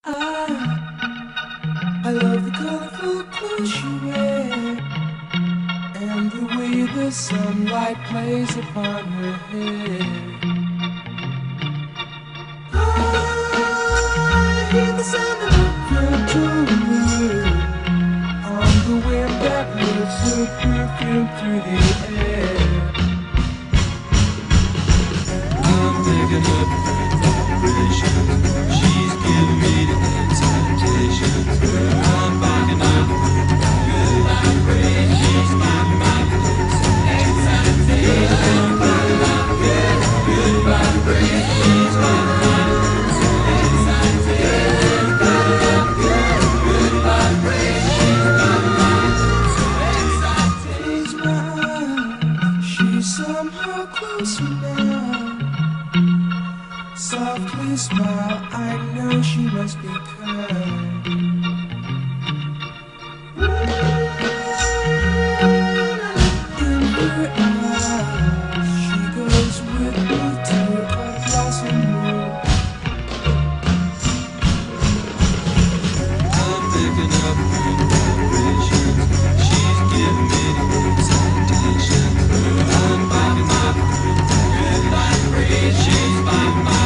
I love the colorful clothes she wears and the way the sunlight plays upon her hair. I hear the sound of her jewelry on the wind that lifts her perfume through the air. I'm picking up vibrations. She's giving me the excitations. I'm picking up good vibrations. She's giving me the excitations. I'm picking up good vibrations. She's giving me the excitations. I'm picking up good vibrations. She's giving me the excitations. Close my eyes. She's somehow closer now. Softly smile, I know she must be kind. In her eyes, she goes with me to a blossom room. I'm picking up good vibrations. She's giving me the excitation. I'm picking up good vibrations. She's giving me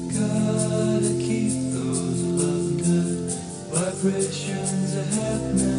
vibrations are happening.